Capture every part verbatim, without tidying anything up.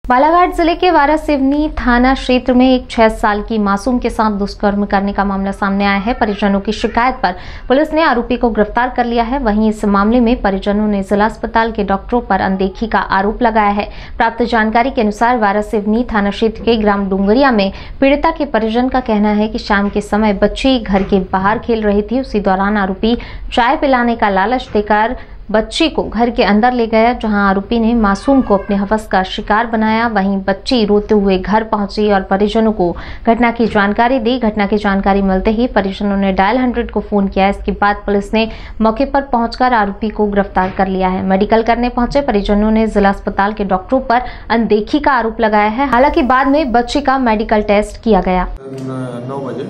बालाघाट जिले के वारासिवनी थाना क्षेत्र में एक छह साल की मासूम के साथ दुष्कर्म करने का मामला सामने आया है। परिजनों की शिकायत पर पुलिस ने आरोपी को गिरफ्तार कर लिया है। वहीं इस मामले में परिजनों ने जिला अस्पताल के डॉक्टरों पर अनदेखी का आरोप लगाया है। प्राप्त जानकारी के अनुसार वारासिवनी थाना क्षेत्र के ग्राम डूंगरिया में पीड़िता के परिजन का कहना है कि शाम के समय बच्ची घर के बाहर खेल रही थी। उसी दौरान आरोपी चाय पिलाने का लालच देकर बच्ची को घर के अंदर ले गया, जहां आरोपी ने मासूम को अपने हवस का शिकार बनाया। वहीं बच्ची रोते हुए घर पहुंची और परिजनों को घटना की जानकारी दी। घटना की जानकारी मिलते ही परिजनों ने डायल हंड्रेड को फोन किया। इसके बाद पुलिस ने मौके पर पहुंचकर आरोपी को गिरफ्तार कर लिया है। मेडिकल करने पहुंचे परिजनों ने जिला अस्पताल के डॉक्टरों पर अनदेखी का आरोप लगाया है। हालांकि बाद में बच्ची का मेडिकल टेस्ट किया गया। नौ बजे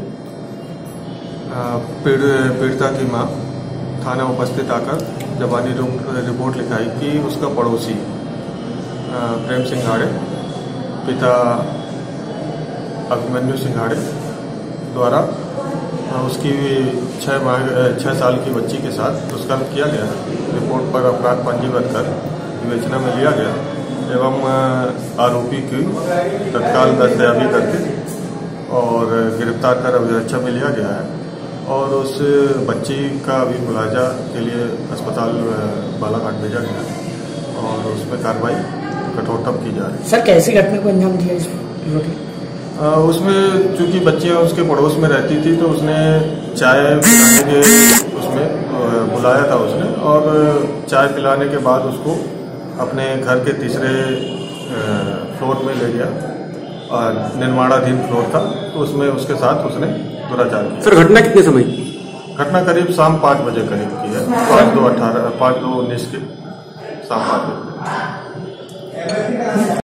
पीड़िता की मां थाना उपस्थित आकर जबानी रिपोर्ट लिखाई कि उसका पड़ोसी प्रेम सिंघाड़े पिता अभिमन्यु सिंघाड़े द्वारा उसकी छः माह छः साल की बच्ची के साथ दुष्कर्म किया गया। रिपोर्ट पर अपराध पंजीबद्ध कर विवेचना में लिया गया एवं आरोपी की तत्काल दस्तयाबी करके और गिरफ्तार कर अभिरक्षा में लिया गया है और उस बच्ची का अभी मुलाजा के लिए अस्पताल बालाघाट भेजा गया और उसमें कार्रवाई कठोरतम की जा रही है। सर, कैसी घटना को अंजाम दिया इस आ, उसमें चूंकि बच्ची उसके पड़ोस में रहती थी तो उसने चाय पिलाने के उसमें बुलाया था उसने और चाय पिलाने के बाद उसको अपने घर के तीसरे फ्लोर में ले गया और निर्माणाधीन फ्लोर था तो उसमें उसके साथ उसने दुराचार किया। सर, घटना कितने समय? घटना करीब शाम पाँच बजे करीब की है। पाँच दो अठारह पाँच दो उन्नीस के शाम पाँच बजे।